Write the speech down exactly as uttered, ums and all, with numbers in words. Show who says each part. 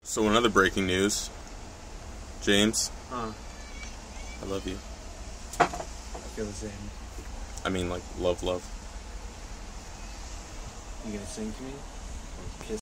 Speaker 1: So another breaking news. James,
Speaker 2: Huh.
Speaker 1: I love you.
Speaker 2: I feel the same.
Speaker 1: I mean, like, love, love.
Speaker 2: You gonna sing to me? Or kiss